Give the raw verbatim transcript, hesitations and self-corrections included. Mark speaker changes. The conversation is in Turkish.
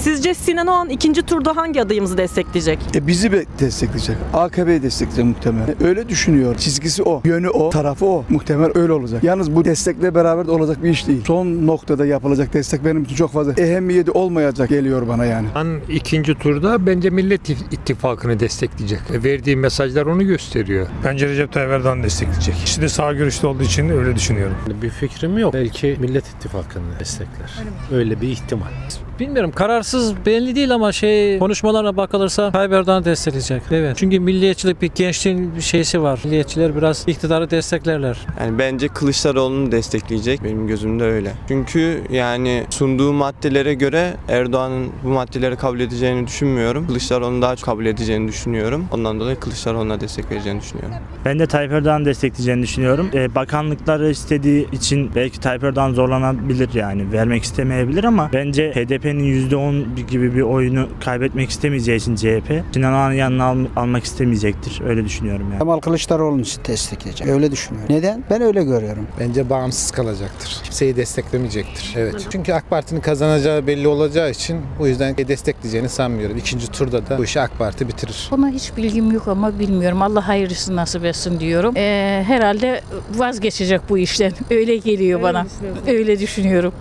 Speaker 1: Sizce Sinan Oğan ikinci turda hangi adayımızı destekleyecek?
Speaker 2: E bizi be- destekleyecek. A K P'yi destekleyecek muhtemelen. Öyle düşünüyor. Çizgisi o. Yönü o. Tarafı o. Muhtemelen öyle olacak. Yalnız bu destekle beraber de olacak bir iş değil. Son noktada yapılacak destek benim için çok fazla ehemmiyeti olmayacak geliyor bana yani.
Speaker 3: Ben ikinci turda bence Millet İttifakı'nı destekleyecek. Verdiği mesajlar onu gösteriyor.
Speaker 4: Bence Recep Tayyip Erdoğan destekleyecek. İkisi de sağ görüşlü olduğu için öyle düşünüyorum.
Speaker 5: Bir fikrim yok. Belki Millet İttifakı'nı destekler. Öyle, Öyle bir ihtimal.
Speaker 6: Bilmiyorum, kararsız belli değil ama şey konuşmalarına bakılırsa Tayyip Erdoğan'ı destekleyecek. Evet. Çünkü milliyetçilik bir gençliğin bir şeysi var. Milliyetçiler biraz iktidarı desteklerler.
Speaker 7: Yani bence Kılıçdaroğlu'nu destekleyecek. Benim gözümde öyle. Çünkü yani sunduğu maddelere göre Erdoğan'ın bu maddeleri kabul edeceğini düşünmüyorum. Kılıçdaroğlu'nu daha çok kabul edeceğini düşünüyorum. Ondan dolayı Kılıçdaroğlu'na destek vereceğini düşünüyorum.
Speaker 8: Ben de Tayyip Erdoğan'ı destekleyeceğini düşünüyorum. Ee, bakanlıkları istediği için belki Tayyip Erdoğan zorlanabilir, yani vermek istemeyebilir ama bence H D P'nin yüzde on gibi bir oyunu kaybetmek istemeyeceği için C H P Sinan Oğan'ın yanına al, almak istemeyecektir. Öyle düşünüyorum yani.
Speaker 9: Kemal Kılıçdaroğlu'nu destekleyecek. Öyle düşünüyorum. Neden? Ben öyle görüyorum.
Speaker 10: Bence bağımsız kalacaktır. Kimseyi desteklemeyecektir. Evet. Çünkü AK Parti'nin kazanacağı belli olacağı için o yüzden destekleyeceğini sanmıyorum. İkinci turda da bu işi AK Parti bitirir.
Speaker 11: Ona hiç bilgim yok ama bilmiyorum. Allah hayırlısı nasip etsin diyorum. Ee, herhalde vazgeçecek bu işten. Öyle geliyor bana. Öyle düşünüyorum.